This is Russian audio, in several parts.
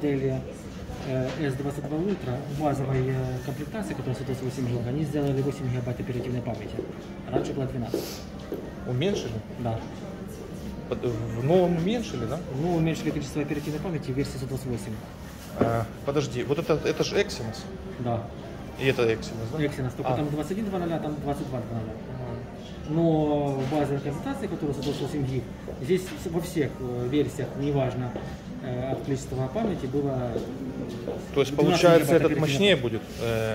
модели S22 Ultra базовой комплектации, которая 128 ГБ, они сделали 8 ГБ оперативной памяти. Раньше было 12. Уменьшили? Да. В новом уменьшили, да? Ну, уменьшили количество оперативной памяти в версии 128. Подожди, вот это же Exynos? Да. И это Exynos, да? Exynos, только там 21.00, там 22.00. Но базовая комплектация, которая 128 ГБ, здесь во всех версиях, неважно от количества памяти, было... То есть получается этот мощнее будет,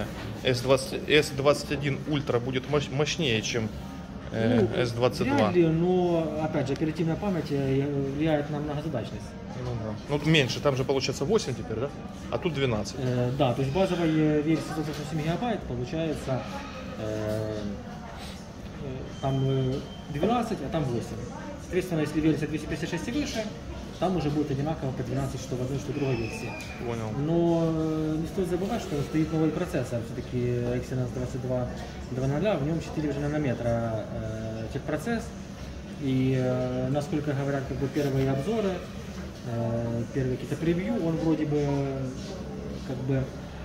S21 Ultra будет мощнее, чем S22. Вряд ли, но опять же оперативная память влияет на многозадачность. Ну, да. Ну меньше, там же получается 8 теперь, да? А тут 12. Да, то есть базовая версия 128 гигабайт получается там 12, а там 8. Соответственно, если версия 256 и выше, там уже будет одинаково по 12, что в одной, что в другой версии. Понял. Но не стоит забывать, что стоит новый процессор, все-таки Exynos 2200, в нем 4 же нанометра техпроцесс. И насколько говорят как бы первые обзоры, первые какие-то превью, он вроде бы как бы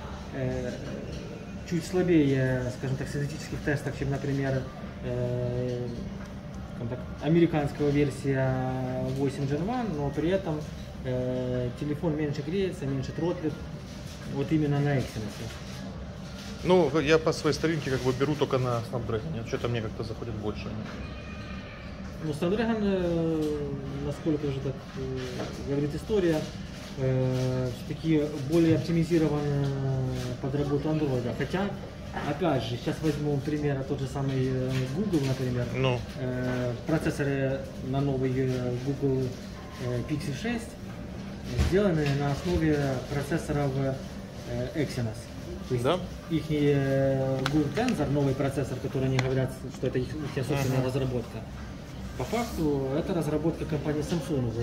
чуть слабее, скажем так, в синтетических тестах, чем, например, американская версия 8 Gen 1, но при этом телефон меньше греется, меньше тротлит, вот именно на Exynos. Ну, я по своей старинке как бы беру только на Snapdragon, что-то мне как-то заходит больше. Ну, Snapdragon, насколько же так говорит история, все-таки более оптимизирован под работу Android, хотя опять же, сейчас возьму пример, тот же самый Google, например. Ну. Процессоры на новый Google Pixel 6 сделаны на основе процессоров Exynos. То есть да? их Google Tensor, новый процессор, который они говорят, что это их собственная разработка. По факту это разработка компании Samsung.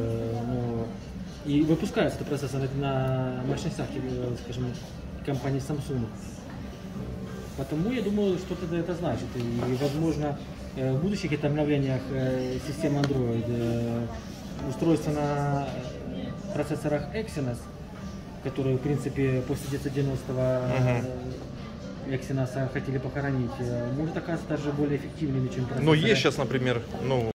И выпускается этот процессор на мощностях, скажем, компании Samsung. Потому я думаю, что-то это значит. И, возможно, в будущих каких-то обновлениях системы Android устройства на процессорах Exynos, которые, в принципе, после 990-го Exynos хотели похоронить, может оказаться даже более эффективными, чем процессоры. Но есть сейчас, например, ну,